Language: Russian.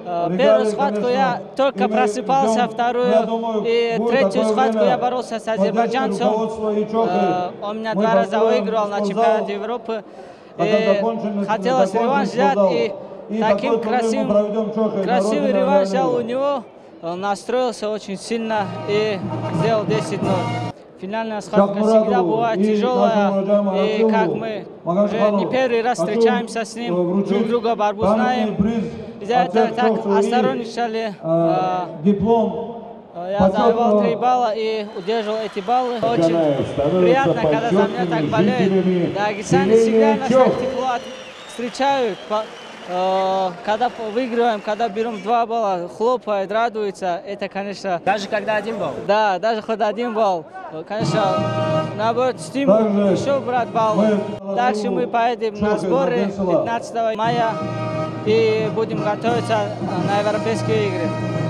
Первую схватку я только просыпался, вторую и третью схватку я боролся с азербайджанцем. Он меня 2 раза выиграл на чемпионате Европы. И хотелось реванш взять, и таким красивый реванш взял у него. Он настроился очень сильно и сделал 10-0. Финальная схватка всегда бывает тяжелая, и как мы уже не первый раз встречаемся с ним, друг друга борьбу знаем. Из-за этого так осторожничали. Я завоевал 3 балла и удерживал эти баллы. Очень приятно, когда за меня так болеют. Дагестане всегда нас так тепло встречают. Когда выигрываем, когда берем 2 балла, хлопают, радуются. Это, конечно... Даже когда 1 балл? Да, даже когда 1 балл. Конечно, наоборот, стимул еще брать баллы. Дальше мы поедем на сборы 15 мая и будем готовиться на Европейские игры.